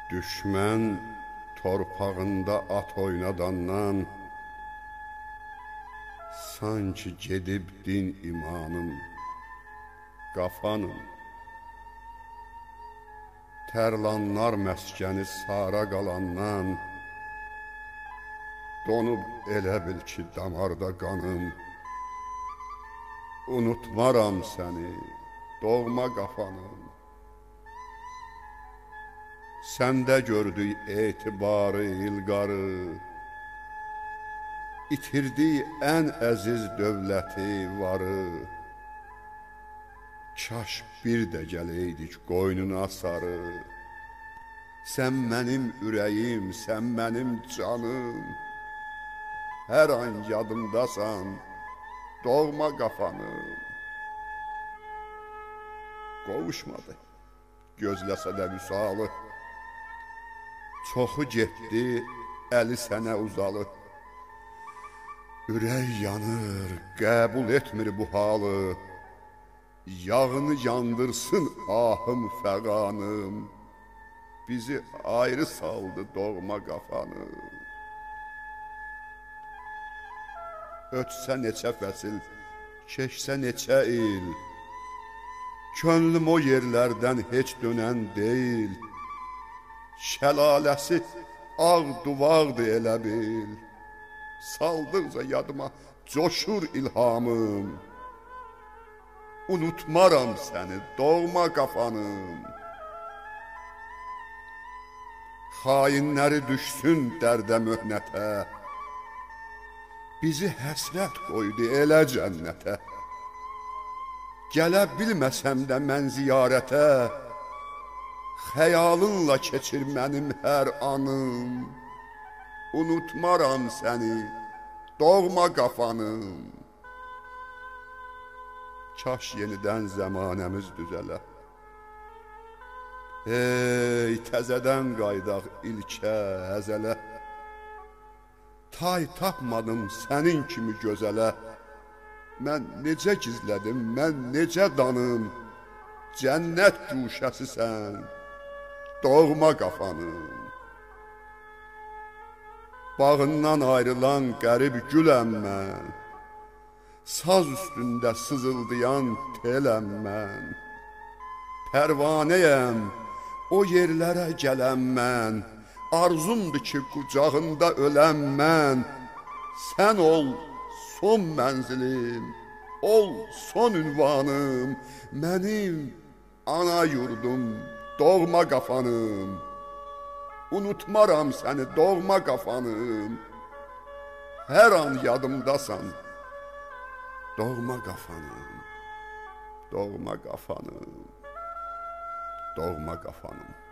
Düşmən torpağında at oynadandan sanki gedib din imanım, qafanım. Tərlanlar məskəni sara qalandan donub elə bil ki damarda qanım. Unutmaram səni, doğma qafanım. Səndə gördük etibarı ilqarı, itirdik ən əziz dövləti varı. Kaş bir də gələydik qoynuna sarı. Sən mənim ürəyim, sən mənim canım. Hər an yadımdasan, doğma qafanım. Qovuşmadı, gözləsə də vüsalı. Çoxu getdi, əli sənə uzalı. Ürək yanır, qəbul etmir bu halı. Yağını yandırsın ahım fəqanım. Bizi ayrı saldı doğma qafanım. Ötsə neçə fəsil, keçsə neçə il, könlüm o yerlərdən heç dönən deyil. Şəlaləsi ağ duvaqdır elə bil, saldıqca yadıma coşur ilhamım. Unutmaram səni, doğma qafanım. Xainləri düşsün dərdə möhnətə, bizi həsrət qoydu elə cənnətə. Gələ bilməsəm də mən ziyarətə, xəyalınla keçir mənim hər anım. Unutmaram səni, doğma qafanım. Kaş yenidən zəmanəmiz düzələ. Ey, təzədən qaydaq ilkə, əzələ. Tay tapmadım sənin kimi gözələ. Mən necə gizlədim, mən necə danım. Cənnət güşəsisən, doğma qafanım. Bağından ayrılan qərib güləm mən. Saz üstündə sızıldayan teləm mən. Pərvanəyəm, o yerlərə gələm mən. Arzumdur ki qucağında öləm mən. Sən ol son mənzilim, ol son ünvanım. Mənim ana yurdum, doğma qafanım. Unutmaram səni, doğma qafanım. Hər an yadımdasan, doğma qafanım, doğma qafanım, doğma qafanım.